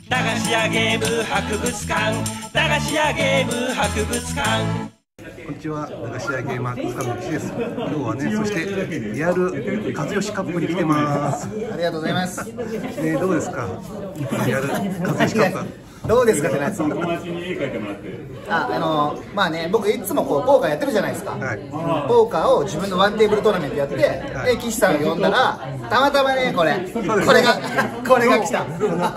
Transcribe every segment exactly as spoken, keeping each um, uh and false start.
駄菓子屋ゲーム博物館、駄菓子屋ゲーム博物館。 こんにちは、駄菓子屋ゲーム博物館の岸です。今日はね、そしてリアル和義カップに来てます。 ありがとうございます。 ね、どうですか。リアル和義カップ。 どうですかってないですか。 友達に絵描いてもらって。 あ、あのまあね、僕いつもこうポーカーやってるじゃないですか。 はい、 ポーカーを自分のワンテーブルトーナメントやって、はい、で岸さんを呼んだらたまたまねこれこれがこれが来た。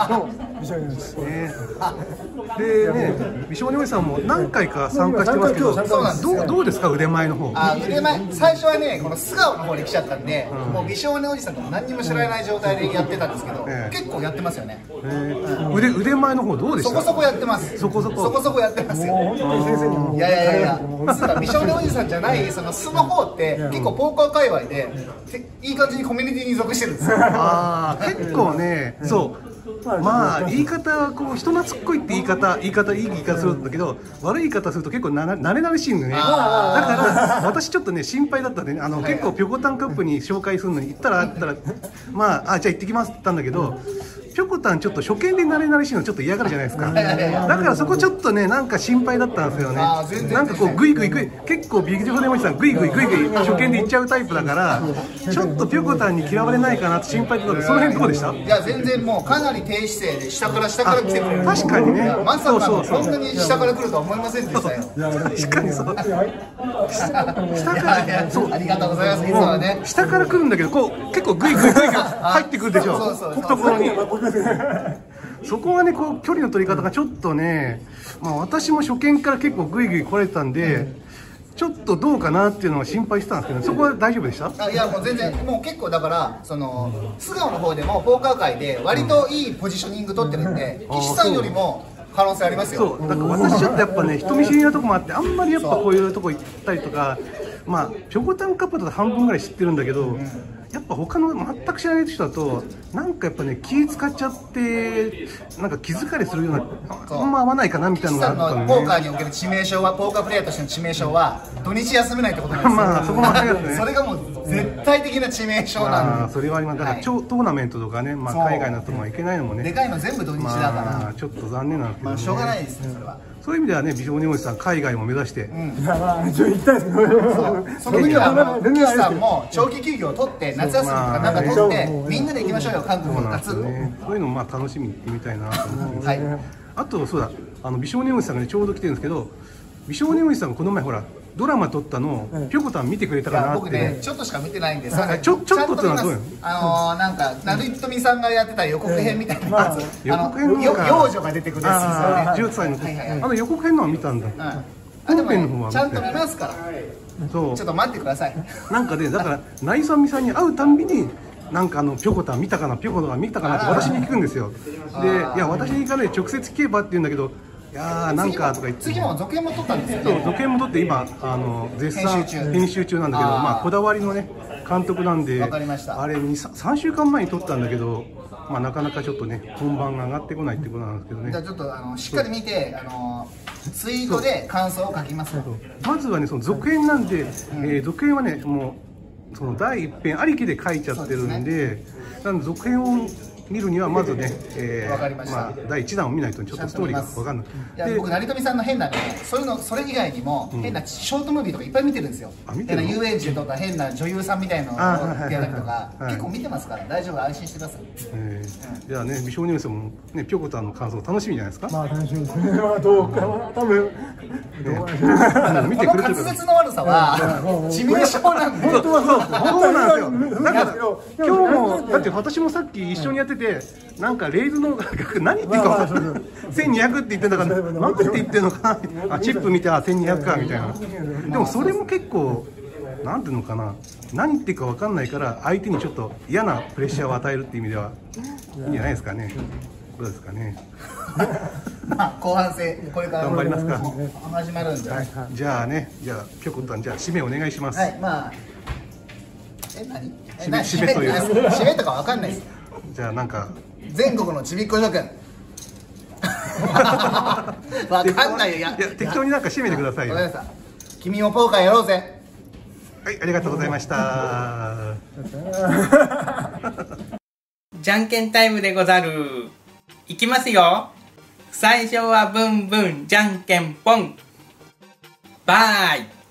でね、美少年おじさんも何回か参加してますけど、 そうなんですよ。 どうどうですか、腕前の方。 あ、腕前、最初はね、この素顔の方に来ちゃったんで、うん、もう美少年おじさんとも何にも知らない状態でやってたんですけど、えー、結構やってますよね。 えーうん、腕腕前の方どうでした？ そこそこやってます。 そこそこそこそこやってますよ。いやいやいやいや、美少年おじさんじゃないその素の方って結構ポーカー界隈でいい感じにコミュニティに属してるんですよ。 ああ、結構ね、そう。まあ言い方はこう人懐っこいって言い方言い方いい言い方するんだけど、悪い言い方すると結構な慣れ慣れしいんでね。だから私ちょっとね心配だったんでね、あの結構ピョコタンカップに紹介するのに行ったらあったらまああじゃあ行ってきますって言ったんだけど、ピョコタンちょっと初見で慣れ慣れしいのちょっと嫌がるじゃないですか。だからそこちょっとねなんか心配だったんですよね。なんかこうグイグイグイ結構ビッグジョーネモチさんグイグイグイグイ初見で行っちゃうタイプだから、ちょっとピョコタンに嫌われないかなって心配だったんで、その辺どうでした？ いや全然もうかなり低姿勢で下から下から来てくれる。 確かにね。 まさかこんなに下から来るとは思いませんでしたよ。 確かにそう。 下からそうありがとうございます。いつもはね。 下から来るんだけどこう結構グイグイグイグイ入ってくるでしょ。懐に。そこはねこう距離の取り方がちょっとね、まあ私も初見から結構グイグイ来れてたんで。ちょっとどうかなっていうのは心配してたんですけど、そこは大丈夫でした？ あ、いやもう全然もう結構だからその素顔の方でもポーカー界で割といいポジショニング取ってるんで、うん、岸さんよりも可能性ありますよ。 そうだから私ちょっとやっぱね人見知りなとこもあって、あんまりやっぱこういうとこ行ったりとか、まあピョコタンカップだと半分ぐらい知ってるんだけど、うん、やっぱ他の全く知らない人だとなんかやっぱね気使っちゃってなんか気疲れするようなあんま合わないかなみたいなのがあったので、 ポーカーにおける致命傷はポーカープレイヤーとしての致命傷は土日休めないってことなんですよ。 まあそこもありますね。 それがもう絶対的な致命傷なんで、 それはあります。だから超トーナメントとかね、まあ海外のとこも行けないのもね、 でかいの全部土日だから、 まあちょっと残念なんですけど、 まあしょうがないですねそれは。 そういう意味ではね、美少年おじさん海外も目指して、うん、 いやまあちょっと行きたいですけど、 その時は岸さんも長期休業を取って夏休みとかなんか取ってみんなで行きましょうよ韓国の夏。そういうのもまあ楽しみに行ってみたいなと思ってます。はい。あとそうだ、あの美少年おじさんがねちょうど来てるんですけど、美少年おじさんがこの前ほらドラマ撮ったのをピョコタン見てくれたかなって。 僕ねちょっとしか見てないんです。 ちょちょっとってのはどういうの？ あのなんか成富さんがやってた予告編みたいなやつ、あの幼女が出てくるやつですよね。 じゅっさいの時、あの予告編のは見たんだ。 あでもちゃんと見ますから。そう。ちょっと待ってください。 なんかねだから内さんみさんに会うたんびに。なんかあのピョコタン見たかなピョコタン見たかなって私に聞くんですよ。で、いや私に行かないで直接聞けばって言うんだけど、いやーなんかとか言って。 次も続編も撮ったんですよね。 そう続編も撮って今あの絶賛編集中なんだけど、まあこだわりのね監督なんで、あれにさんしゅうかんまえに撮ったんだけど、まあなかなかちょっとね本番が上がってこないってことなんですけどね。 じゃあちょっとあのしっかり見てあのツイートで感想を書きます。 まずはねその続編なんで、えー、続編はねもう。その第一編ありきで書いちゃってるんで、なので続編を見るにはまずね、えー、まあ第一弾を見ないとちょっとストーリーが分かんない。 いや僕成富さんの変なね、そういうのそれ以外にも変なショートムービーとかいっぱい見てるんですよ。変な遊園地とか変な女優さんみたいなのをやったりとか結構見てますから大丈夫、安心してください。 じゃあね美少年さんもねピョコタンの感想楽しみじゃないですか。 まあ楽しみですね。まあどうか多分見てくれてる。滑舌の悪さは致命傷なんで。 そうなんですよ。だから今日もだって私もさっき一緒にやっててなんかレイズの額何言ってるか分かんない。せんにひゃくって言ってんだから何て言ってんのかな。あチップ見てあせんにひゃくかみたいな。でもそれも結構なんていうのかな。何言ってるか分かんないから相手にちょっと嫌なプレッシャーを与えるっていう意味ではいいんじゃないですかね。どうですかね。 まあ後半戦これから頑張りますか。 始まるんで。 じゃあねじゃあピョコタンじゃあ締めお願いします。 はいまあえ何？ 締め締めという締めとかわかんないです。 じゃあなんか全国のちびっこ諸君。わかんないよ。いや適当になんか締めてくださいよ。 君もポーカーやろうぜ。 はい、ありがとうございました。 じゃんけんタイムでござる。 いきますよ。最初はブンブンじゃんけんぽん。バイ。